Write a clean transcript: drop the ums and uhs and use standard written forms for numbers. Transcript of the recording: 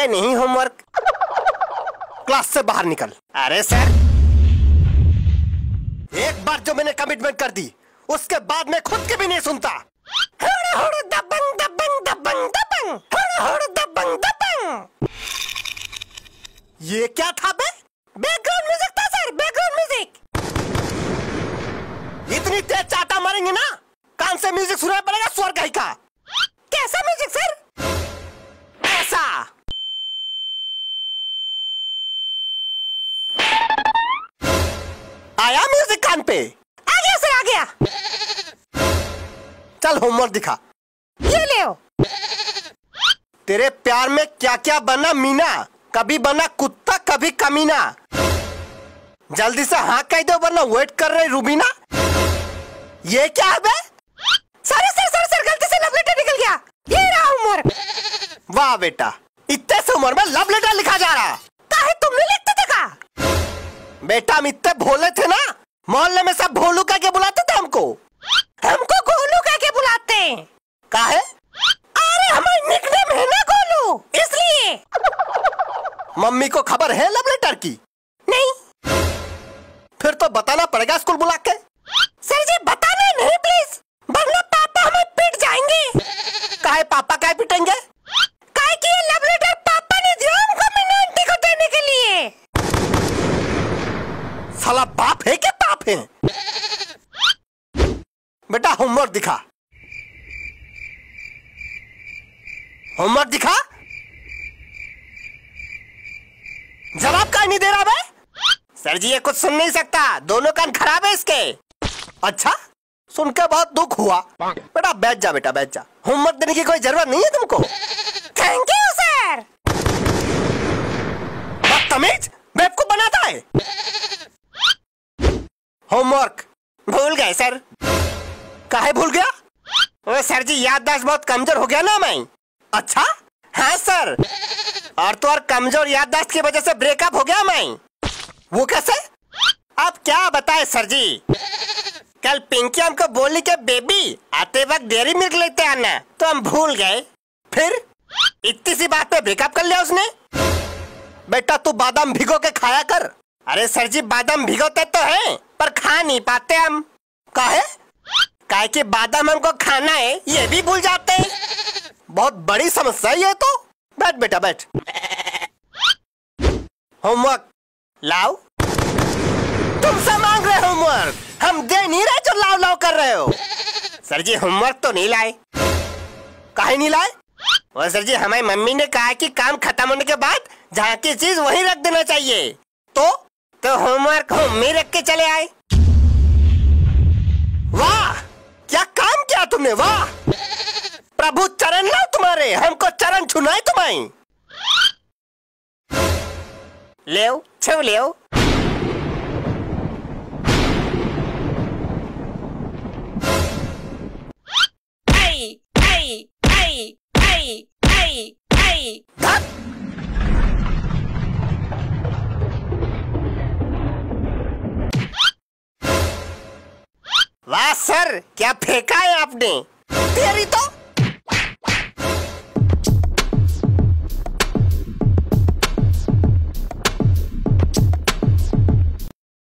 ये नहीं homework. Class से बाहर निकल। अरे सर, एक बार जो मैंने कमिटमेंट कर दी उसके बाद मैं खुद की भी नहीं सुनता। दबंग दबंग दबंग दबंग, दबंग दबंग। ये क्या था बे? बैकग्राउंड म्यूजिक था सर, बैकग्राउंड म्यूजिक। इतनी तेज चाटा मारेंगे ना, कान से म्यूजिक सुनाई पड़ेगा स्वर का। कैसा म्यूजिक सर? ऐसा। आया म्यूजिक कान पे? आ गया सर, आ गया। चल होमवर्क दिखा। ये ले। तेरे प्यार में क्या क्या बना मीना, कभी बना कुत्ता कभी कमीना। जल्दी से हाँ कह दो वरना वेट कर रहे रूबीना। ये क्या है बे? सर गलती से लव लेटर निकल गया। ये रहा होमवर्क। वाह बेटा, इतने से उम्र में लव लेटर लिखा जा रहा। काहे तुमने लिखते थे का? बेटा हम इतने भोले थे ना, मोहल्ले में सब भोलू कह के बुलाते थे हमको। हमको गोलू कह के बुलाते हैं। काहे? अरे हमारा निकनेम है ना गोलू, इसलिए। मम्मी को खबर है लव लेटर की? नहीं। फिर तो बताना पड़ेगा स्कूल बुला के। सर जी बताना नहीं प्लीज, वरना पापा हमें पीट जाएंगे। काहे पापा काहे पीटेंगे? काहे कि ये लव लेटर पापा ने दिया हमको मीना आंटी को देने के लिए। साला बाप है क्या पाप है? बेटा होमवर्क दिखा। होमवर्क दिखा। जवाब का नहीं दे रहा बे? सर जी ये कुछ सुन नहीं सकता, दोनों कान खराब है इसके। अच्छा, सुन के बहुत दुख हुआ। बेटा बैठ जा, बेटा बैठ जा। होमवर्क देने की कोई जरूरत नहीं है तुमको। Thank you sir. बदतमीज, बेवकूफ बनाता है। होमवर्क भूल गए सर। काहे भूल गया? ओ सर जी याददाश्त बहुत कमजोर हो गया ना मैं। अच्छा हाँ सर, और तो और कमजोर याददाश्त की वजह से ब्रेकअप हो गया मैं। वो कैसे? अब क्या बताए सर जी, कल पिंकी हमको बोली के बेबी आते वक्त डेयरी मिल्क लेते आना, तो हम भूल गए। फिर इतनी सी बात पे ब्रेकअप कर लिया उसने। बेटा तू बादाम भिगो के खाया कर। अरे सर जी बादाम भिगोते तो हैं पर खा नहीं पाते हम। काहे? काहे कि बादाम हमको खाना है ये भी भूल जाते हैं। बहुत बड़ी समस्या है ये तो। बैठ बेटा बैठ। होमवर्क लाओ। तुमसे मांग रहे होमवर्क, हम दे नहीं रहे जो लाओ लाओ कर रहे हो। सर जी होमवर्क तो नहीं लाए। काहे नहीं लाए? और सर जी हमारी मम्मी ने कहा कि काम खत्म होने के बाद जहाँ की चीज वहीं रख देना चाहिए। तो होमवर्क होम में रख के चले आए। वाह क्या काम किया तुमने, वाह। प्रभु चरण लो तुम्हारे, हमको चरण छुनाए तुम्हारी। ले छू ले। वाह सर क्या फेंका है आपने। तेरी तो